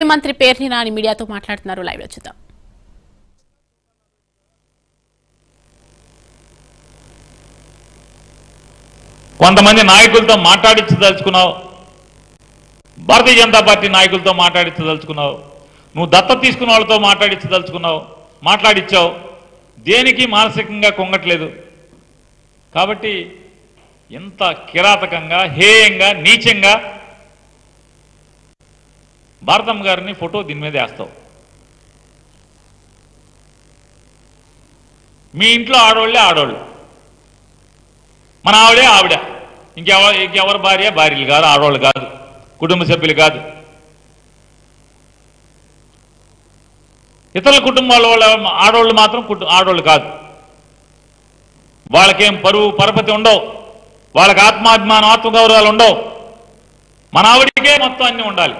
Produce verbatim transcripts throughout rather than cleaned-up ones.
మంత్రి పేర్ని నాని మీడియాతో మాట్లాడుతున్నారు. లైవ్ లో చూద్దాం. కొంతమంది నాయకులతో మాట్లాడించదలుచుకున్నావు, భారతీయ జనతా పార్టీ నాయకులతో మాట్లాడించదలుచుకున్నావు, నువ్వు దత్తత తీసుకున్న వాళ్ళతో మాట్లాడించదలుచుకున్నావు, మాట్లాడించావు. దేనికి మానసికంగా కొంగట్లేదు. కాబట్టి ఇంత కిరాతకంగా, హేయంగా, నీచంగా భారతమ్మ గారిని ఫోటో దీని మీద వేస్తావు. మీ ఇంట్లో ఆడవాళ్ళే ఆడవాళ్ళు, మన ఆవిడే ఆవిడ, ఇంకెవ ఇంకెవరి భార్య భార్యలు కాదు, ఆడవాళ్ళు కాదు, కుటుంబ సభ్యులు కాదు, ఇతరుల కుటుంబాల వాళ్ళ ఆడవాళ్ళు మాత్రం ఆడవాళ్ళు కాదు. వాళ్ళకేం పరువు పరపతి ఉండవు, వాళ్ళకి ఆత్మాభిమానం ఆత్మగౌరవాలు ఉండవు. మన ఆవిడికే మొత్తం అన్నీ ఉండాలి.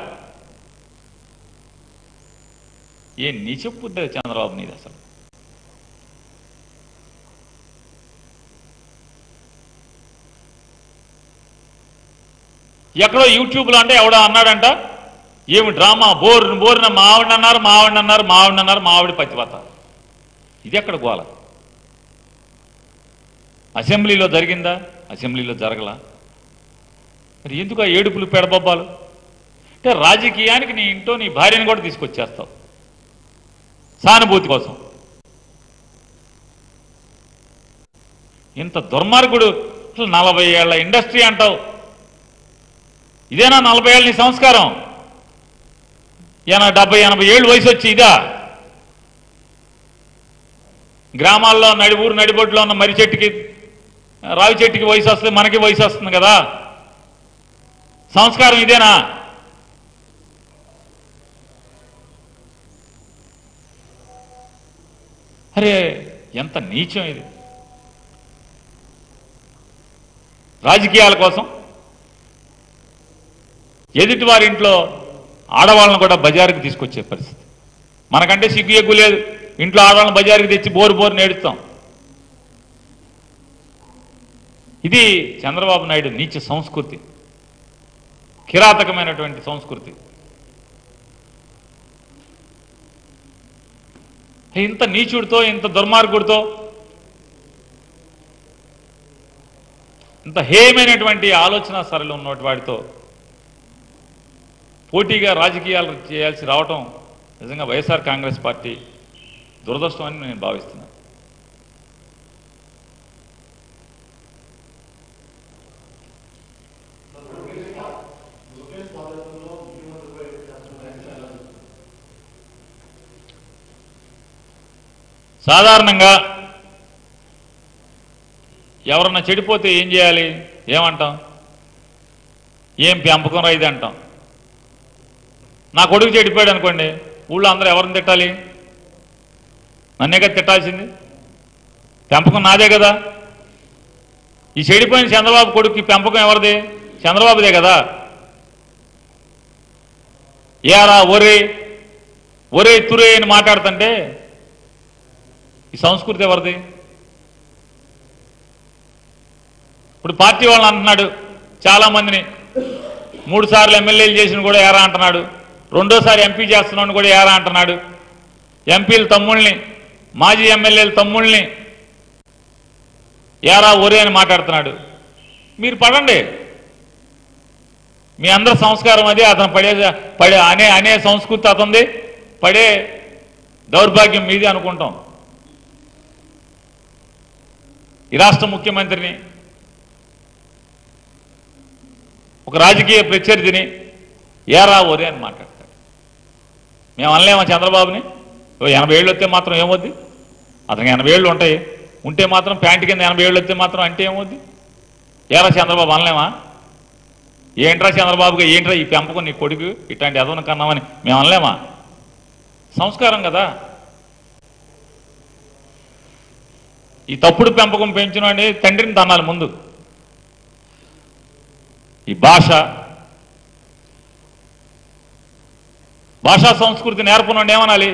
ఏ నీ చెప్పుద్ది చంద్రబాబు నీది అసలు. ఎక్కడో యూట్యూబ్లో అంటే ఎవడో అన్నాడంట, ఏమి డ్రామా బోర్ బోర్న మావిడ అన్నారు మావిడ అన్నారు మావిడ అన్నారు మావిడి పతివత. ఇది ఎక్కడ గోల? అసెంబ్లీలో జరిగిందా? అసెంబ్లీలో జరగలా. మరి ఎందుకు ఆ ఏడుపులు పెడబొబ్బాలు? అంటే రాజకీయానికి నీ ఇంట్లో నీ భార్యను కూడా తీసుకొచ్చేస్తావు సానుభూతి కోసం. ఇంత దుర్మార్గుడు. అసలు నలభై ఏళ్ల ఇండస్ట్రీ అంటావు, ఇదేనా నలభై ఏళ్ళ నీ సంస్కారం? ఏనా డెబ్బై ఎనభై ఏళ్ళు వయసు వచ్చి ఇదా? గ్రామాల్లో నడి ఊరు నడిబొడ్లో ఉన్న మర్రి చెట్టుకి రావి చెట్టుకి వయసు వస్తుంది, మనకి వయసు వస్తుంది కదా. సంస్కారం ఇదేనా? అరే ఎంత నీచం ఇది. రాజకీయాల కోసం ఎదుటి వారి ఇంట్లో ఆడవాళ్ళను కూడా బజారుకి తీసుకొచ్చే పరిస్థితి. మనకంటే సిగ్గు ఎగ్గు లేదు, ఇంట్లో ఆడవాళ్ళని బజారుకి తెచ్చి బోరు బోరు నేడుస్తాం. ఇది చంద్రబాబు నాయుడు నీచ సంస్కృతి, కిరాతకమైనటువంటి సంస్కృతి. ఇంత నీచుడితో, ఇంత దుర్మార్గుడితో, ఇంత హేయమైనటువంటి ఆలోచన సరళి ఉన్నటువంటి వాడితో పోటీగా రాజకీయాలు చేయాల్సి రావటం నిజంగా వైఎస్ఆర్ కాంగ్రెస్ పార్టీ దురదృష్టం అని నేను భావిస్తున్నాను. సాధారణంగా ఎవరన్నా చెడిపోతే ఏం చేయాలి? ఏమంటాం? ఏం పెంపకం రా ఇది అంటాం. నా కొడుకు చెడిపోయాడు అనుకోండి, ఊళ్ళో అందరూ ఎవరిని తిట్టాలి? నన్నే కదా తిట్టాల్సింది. పెంపకం నాదే కదా. ఈ చెడిపోయిన చంద్రబాబు కొడుకు పెంపకం ఎవరిది? చంద్రబాబుదే కదా. ఏరా ఒరే ఒరే తురే అని మాట్లాడుతుంటే ఈ సంస్కృతి ఎవరిది? ఇప్పుడు పార్టీ వాళ్ళని అంటున్నాడు, చాలా మందిని మూడు సార్లు ఎమ్మెల్యేలు చేసిన కూడా ఏరా అంటున్నాడు, రెండోసారి ఎంపీ చేస్తున్నాను కూడా ఏరా అంటున్నాడు, ఎంపీల తమ్ముళ్ళని మాజీ ఎమ్మెల్యేల తమ్ముళ్ళని ఏరా ఒరే అని మాట్లాడుతున్నాడు. మీరు పడండి, మీ అందరి సంస్కారం అది. అతను పడే పడే అనే అనే సంస్కృతి అతనిది, పడే దౌర్భాగ్యం మీది అనుకుంటాం. ఈ రాష్ట్ర ముఖ్యమంత్రిని, ఒక రాజకీయ ప్రత్యర్థిని ఏరా ఒరే అని మాట్లాడతాడు. మేము అనలేమా చంద్రబాబుని? ఎనభై ఏళ్ళు వస్తే మాత్రం ఏమవుద్ది? అతనికి ఎనభై ఏళ్ళు ఉంటాయి, ఉంటే మాత్రం ప్యాంటు కింద ఎనభై ఏళ్ళు వస్తే మాత్రం అంటే ఏమవుద్ది? ఏరా చంద్రబాబు అనలేమా? ఏంట్రా చంద్రబాబుగా ఏంట్రా ఈ పెంపకం నీ కొడుకు ఇట్లాంటి ఎదవను కన్నామని మేము అనలేమా? సంస్కారం కదా. ఈ తప్పుడు పెంపకం పెంచినవాడిని తండ్రిని తన్నాలి ముందు. ఈ భాష భాషా సంస్కృతి నేర్పనండి ఏమనాలి?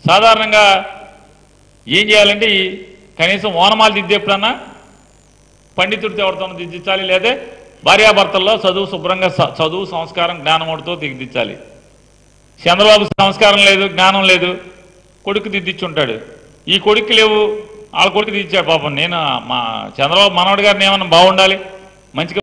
సాధారణంగా ఏం చేయాలంటే కనీసం ఓనమాలు దిద్దేప్పుడన్నా పండితుడితో ఎవరితోనో దిద్దించాలి, లేదా భార్యాభర్తల్లో చదువు శుభ్రంగా చదువు సంస్కారం జ్ఞానముడితో దిద్దించాలి. చంద్రబాబు సంస్కారం లేదు, జ్ఞానం లేదు, కొడుకు దిద్దించుంటాడు. ఈ కొడుకు లేవు, వాళ్ళ కొడుకు దిద్దించాడు. పాపం నేను మా చంద్రబాబు మనవడి గారిని ఏమన్నా బాగుండాలి, మంచిగా